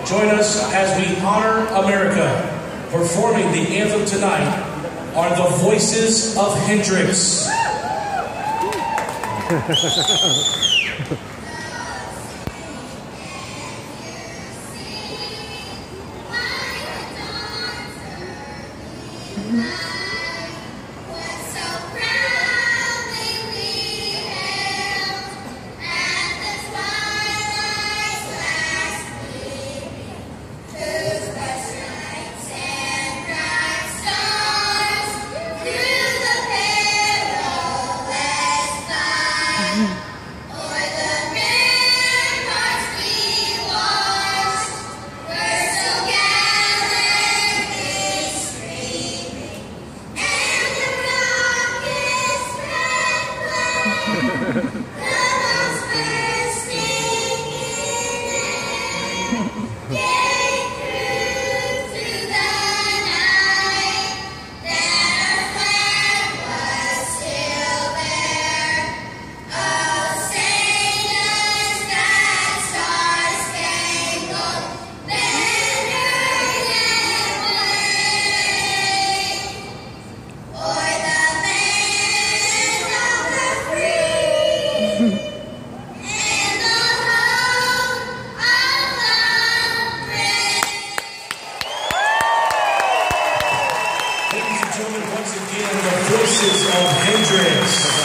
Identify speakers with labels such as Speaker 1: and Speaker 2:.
Speaker 1: Join us as we honor America. Performing the anthem tonight are the Voices of Hendrix. Ladies and gentlemen, once again, the Voices of Hendrix.